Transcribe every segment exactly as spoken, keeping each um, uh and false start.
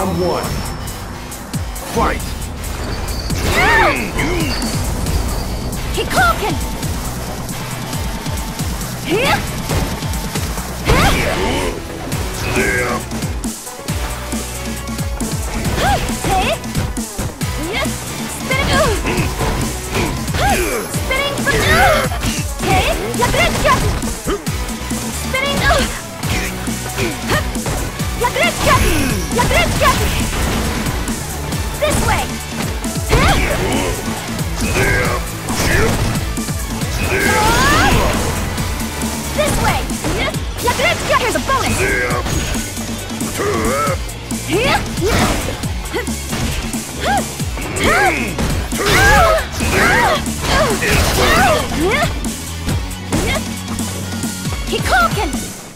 Round one. Fight! Keep cooking! Here! There. Hey! Yes! Spinning! Spinning! Hey! Yakuretsuka! Spinning! Yakuretsuka! Yakuretsuka! This way! There. This way! Yakuretsuka! Here's a bonus! Here! Keep cooking!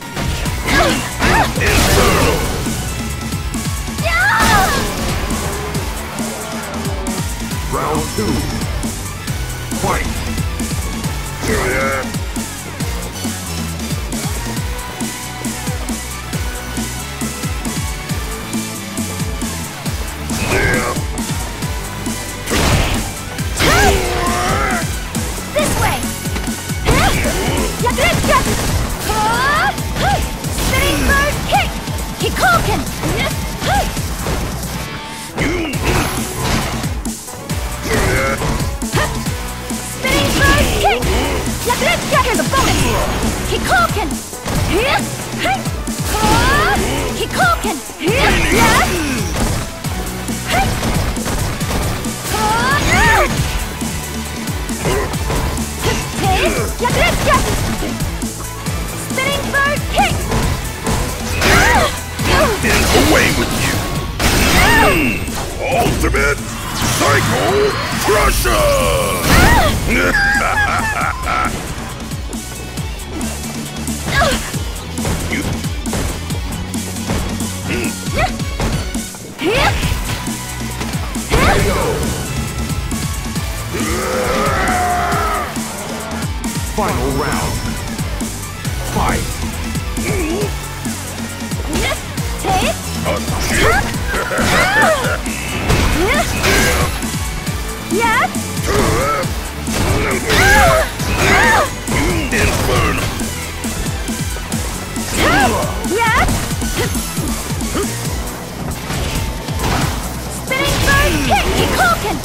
Round two. Fight! This way! Yakuretsuka! Spinning bird kick! Keep cooking! Spinning bird kick! Yakuretsuka! Here's a bonus! Keep cooking! Keep cooking! Yeah! Yakuretsuka! Spinning bird kick! Away with you! Ultimate Psycho Crusher! You. Here! Final round. Fight! Take! Yeah! Inferno! Yeah! Spinning bird kick! Keep cooking!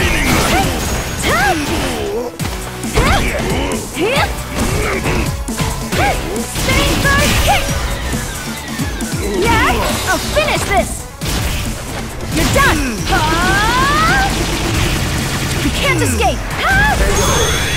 Here! Spinning bird kick! Yeah! I'll finish this! You're done! You can't escape!